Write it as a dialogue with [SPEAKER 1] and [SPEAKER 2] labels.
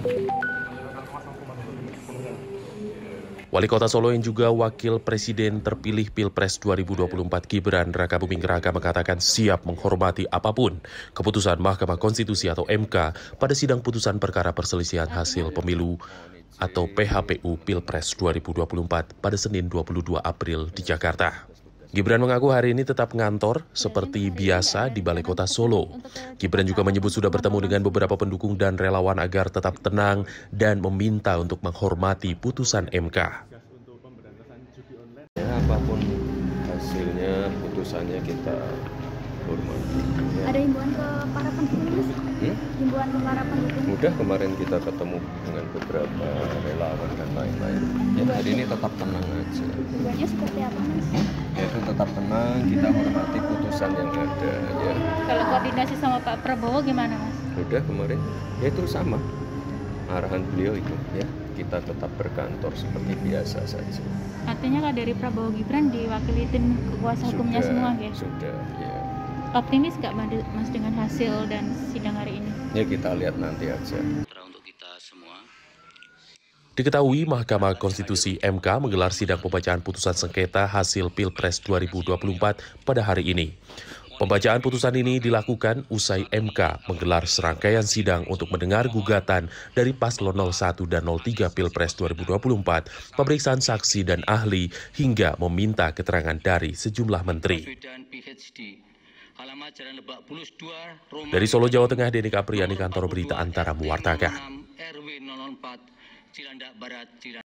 [SPEAKER 1] Wali Kota Solo yang juga Wakil Presiden terpilih Pilpres 2024 Gibran Rakabuming Raka mengatakan siap menghormati apapun keputusan Mahkamah Konstitusi atau MK pada sidang putusan perkara perselisihan hasil pemilu atau PHPU Pilpres 2024 pada Senin 22 April di Jakarta. Gibran mengaku hari ini tetap ngantor seperti biasa di Balai Kota Solo. Gibran juga menyebut sudah bertemu dengan beberapa pendukung dan relawan agar tetap tenang dan meminta untuk menghormati putusan MK.
[SPEAKER 2] Ya, apapun hasilnya, putusannya kita hormati. Ya.
[SPEAKER 3] Ada himbauan ke para pendukung, Mas? Himbauan ke para pendukung?
[SPEAKER 2] Udah kemarin kita ketemu dengan beberapa relawan dan lain-lain. Ya, hari ini tetap tenang aja.
[SPEAKER 3] Himbauannya seperti apa, Mas?
[SPEAKER 2] Yaitu tetap tenang, kita hormati putusan yang ada. Ya.
[SPEAKER 4] Kalau koordinasi sama Pak Prabowo gimana, Mas?
[SPEAKER 2] Udah kemarin, ya itu sama. Arahan beliau itu, ya kita tetap berkantor seperti biasa saja.
[SPEAKER 4] Artinya kalau dari Prabowo Gibran diwakili tim kuasa hukumnya semua, ya?
[SPEAKER 2] Sudah, ya.
[SPEAKER 4] Optimis nggak Mas dengan hasil dan sidang hari ini?
[SPEAKER 2] Ya kita lihat nanti aja.
[SPEAKER 5] Untuk kita semua.
[SPEAKER 1] Diketahui Mahkamah Konstitusi MK menggelar sidang pembacaan putusan sengketa hasil Pilpres 2024 pada hari ini. Pembacaan putusan ini dilakukan usai MK menggelar serangkaian sidang untuk mendengar gugatan dari paslon 01 dan 03 Pilpres 2024, pemeriksaan saksi dan ahli, hingga meminta keterangan dari sejumlah menteri. Dari Solo, Jawa Tengah, Denny Capriani, Kantor Berita Antara mewartakan.